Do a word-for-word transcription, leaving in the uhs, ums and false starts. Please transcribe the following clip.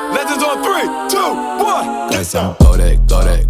Legends on three, two, one. That's some Kodak, Kodak,